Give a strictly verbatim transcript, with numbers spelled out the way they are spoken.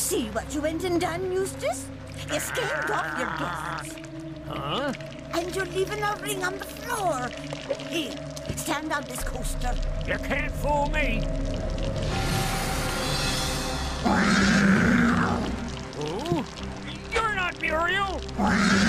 See what you went and done, Eustace? You scared off your guests. Huh? And you're leaving a ring on the floor. Here, stand on this coaster. You can't fool me. Oh? You're not Muriel.